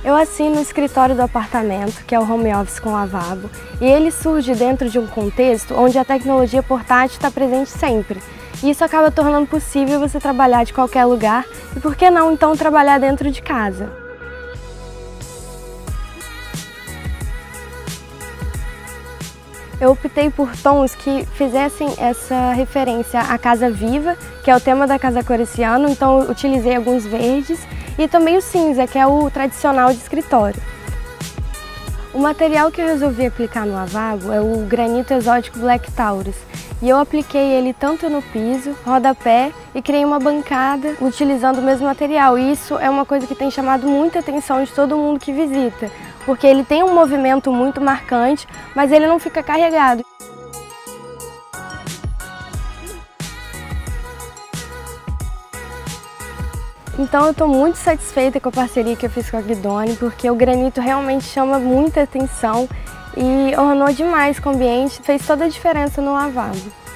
Eu assino o escritório do apartamento, que é o home office com lavabo, e ele surge dentro de um contexto onde a tecnologia portátil está presente sempre. E isso acaba tornando possível você trabalhar de qualquer lugar e por que não então trabalhar dentro de casa? Eu optei por tons que fizessem essa referência à casa viva, que é o tema da Casa Cor esse ano, então eu utilizei alguns verdes e também o cinza, que é o tradicional de escritório. O material que eu resolvi aplicar no lavabo é o granito exótico Black Taurus. E eu apliquei ele tanto no piso, rodapé e criei uma bancada utilizando o mesmo material. E isso é uma coisa que tem chamado muita atenção de todo mundo que visita, porque ele tem um movimento muito marcante, mas ele não fica carregado. Então eu estou muito satisfeita com a parceria que eu fiz com a Guidoni, porque o granito realmente chama muita atenção e ornou demais com o ambiente, fez toda a diferença no lavabo.